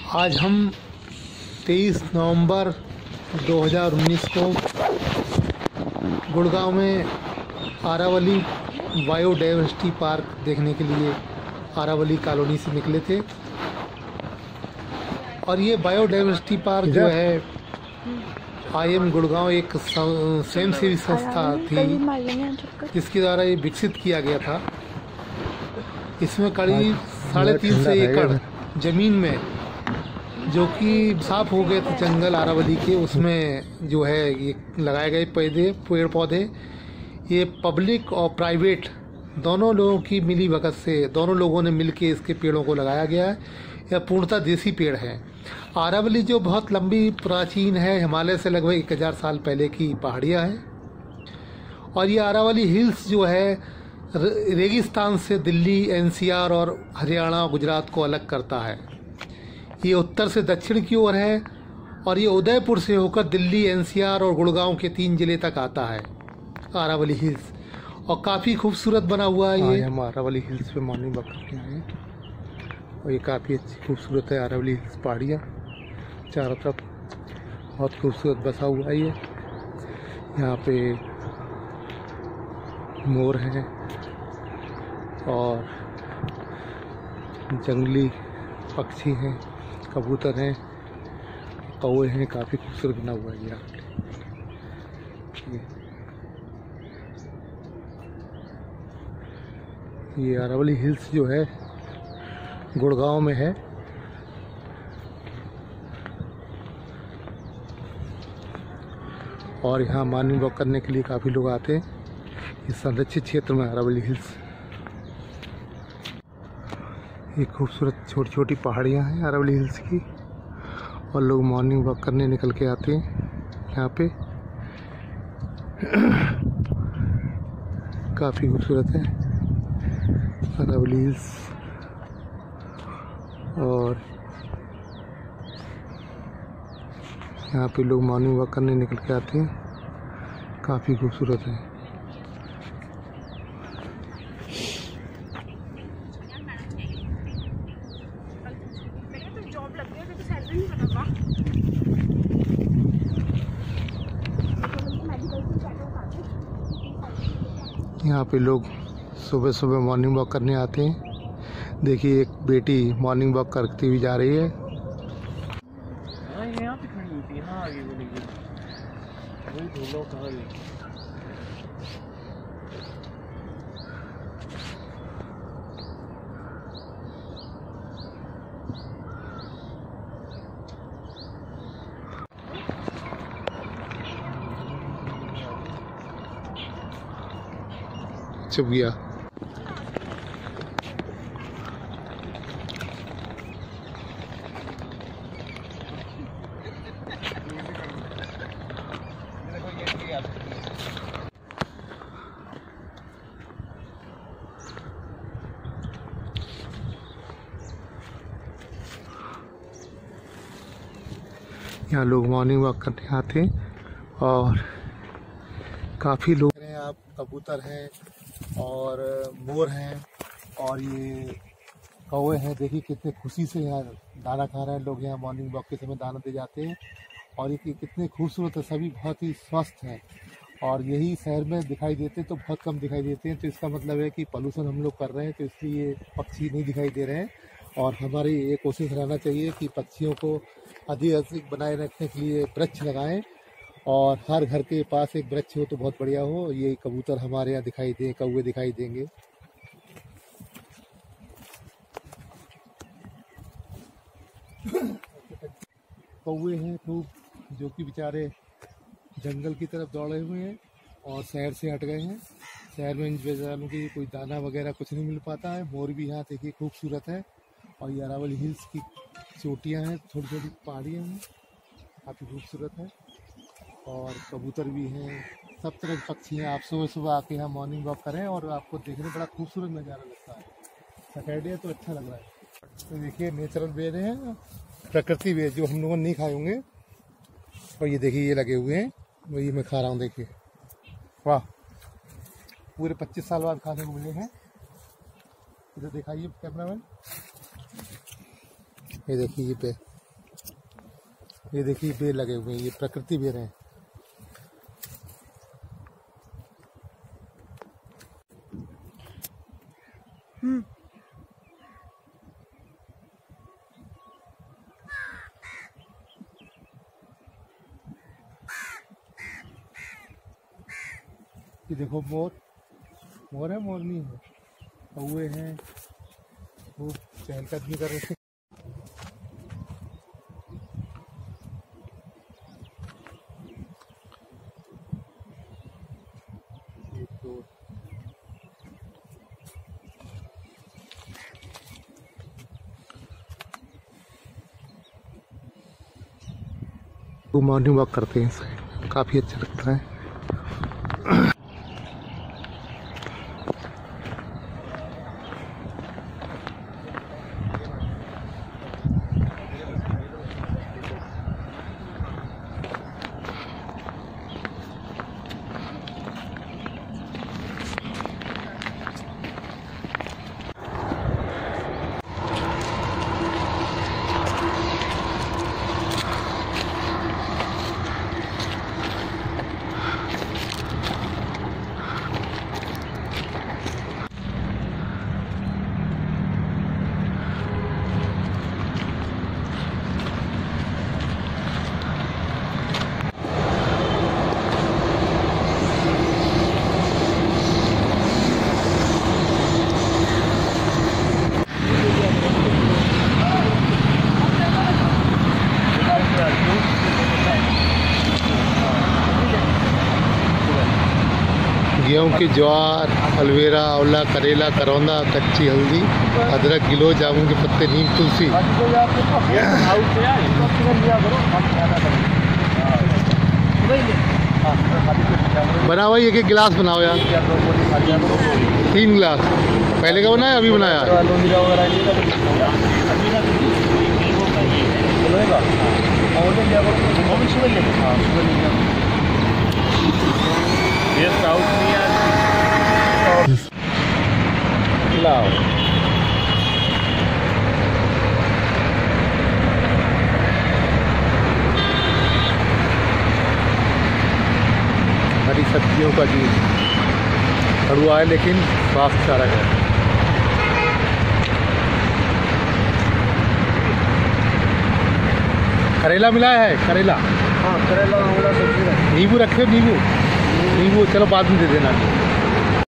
आज हम 23 नवंबर 2019 को गुड़गांव में आरावली बायोडाइवर्सिटी पार्क देखने के लिए आरावली कॉलोनी से निकले थे। और ये बायोडाइवर्सिटी पार्क जो है IIM गुड़गांव एक स्वयंसेवी संस्था थी जिसके द्वारा ये विकसित किया गया था। इसमें करीब 350 एकड़ जमीन में जो कि साफ हो गए थे जंगल आरावली के, उसमें जो है ये लगाए गए पेड़ पौधे ये पब्लिक और प्राइवेट दोनों लोगों की मिली भगत से दोनों लोगों ने मिलके इसके पेड़ों को लगाया गया है। यह पूर्णतः देसी पेड़ है। आरावली जो बहुत लंबी प्राचीन है, हिमालय से लगभग 1000 साल पहले की पहाड़ियाँ हैं। और ये आरावली हिल्स जो है रेगिस्तान से दिल्ली, NCR और हरियाणा गुजरात को अलग करता है। ये उत्तर से दक्षिण की ओर है और ये उदयपुर से होकर दिल्ली, NCR और गुड़गांव के 3 जिले तक आता है आरावली हिल्स। और काफ़ी खूबसूरत बना हुआ है ये। हम आरावली हिल्स पे मॉर्निंग वॉक करके आए हैं और ये काफ़ी अच्छी खूबसूरत है आरावली हिल्स पहाड़ियाँ। चारों तरफ बहुत खूबसूरत बसा हुआ है ये। यहाँ पे मोर हैं और जंगली पक्षी हैं, कबूतर हैं, कौवे हैं। काफ़ी खूबसूरत बना हुआ है ये आरावली हिल्स जो है गुड़गांव में है। और यहाँ मॉर्निंग वॉक करने के लिए काफ़ी लोग आते हैं इस संरक्षित क्षेत्र में आरावली हिल्स। ये खूबसूरत छोटी छोटी पहाड़ियाँ हैं आरावली हिल्स की और लोग मॉर्निंग वॉक करने निकल के आते हैं यहाँ पे। काफ़ी खूबसूरत है आरावली हिल्स। और यहाँ पे लोग मॉर्निंग वॉक करने निकल के आते हैं। काफ़ी खूबसूरत है। यहाँ पे लोग सुबह सुबह मॉर्निंग वॉक करने आते हैं। देखिए एक बेटी मॉर्निंग वॉक करती हुई जा रही है। यहाँ पे खड़ी हुई थी। हाँ आगे बोलेगी वही ढूंढो कहाँ गई। चुप गया। यहाँ लोग मॉर्निंग वॉक करने आते हैं और काफ़ी लोग हैं। आप कबूतर हैं और मोर हैं और ये कौवे हैं। देखिए कितने खुशी से यहाँ दाना खा रहे हैं लोग। यहाँ मॉर्निंग वॉक के समय दाना दे जाते हैं और ये कितने खूबसूरत है। सभी बहुत ही स्वस्थ हैं और यही शहर में दिखाई देते हैं तो बहुत कम दिखाई देते हैं। तो इसका मतलब है कि पोल्यूशन हम लोग कर रहे हैं, तो इसलिए पक्षी नहीं दिखाई दे रहे हैं। और हमारी ये कोशिश रहना चाहिए कि पक्षियों को अधिक बनाए रखने के लिए वृक्ष लगाएं और हर घर के पास एक वृक्ष हो तो बहुत बढ़िया हो। ये कबूतर हमारे यहाँ दिखाई दें, कौवे दिखाई देंगे। कौवे हैं खूब जो कि बेचारे जंगल की तरफ दौड़े हुए हैं और शहर से हट गए हैं। शहर में इन बेचारों की कोई दाना वगैरह कुछ नहीं मिल पाता है। मोर भी यहाँ देखिए खूबसूरत है। और ये अरावली हिल्स की चोटियाँ हैं, छोटी छोटी पहाड़ियाँ हैं, काफ़ी खूबसूरत है। और कबूतर भी हैं, सब तरह के पक्षी हैं। आप सुबह सुबह आके यहाँ मॉर्निंग वॉक करें और आपको देखने में बड़ा खूबसूरत नज़ारा लगता है। सैटरडे तो अच्छा लग रहा है। तो देखिए नेचुरल बेर हैं, प्रकृति बेर जो हम लोगों ने नहीं खाए होंगे। और ये देखिए ये लगे हुए हैं, वही मैं खा रहा हूँ। देखिए वाह, पूरे 25 साल बाद खाने को मिले हैं। इधर दिखाइए कैमरामैन, ये देखिए ये पे ये देखिए बेर लगे हुए हैं, ये प्रकृति बेर हैं। ये देखो मोर, मोर है, मोर नहीं है, कौवे हैं, वो चहलकदमी कर रहे थे। वो मॉर्निंग वॉक करते हैं, काफ़ी अच्छा लगता है। गेहूँ की ज्वार, अलवेरा, आंवला, करेला, करौंदा, कच्ची हल्दी, अदरक, गिलोय, जामुन के पत्ते, नीम, तुलसी। बनाओ भाई, एक एक गिलास बनाओ यार, 3 गिलास। पहले का बनाया अभी बनाया? ये साउथ नहीं आती। लाओ हरी सब्जियों का जूस, कड़वा है लेकिन स्वास्थ्यकारक है। करेला मिलाया है, करेला। हाँ, करेला, आंवला, सब्जी। नींबू रखे, नींबू, नींबू चलो बाद में दे देना।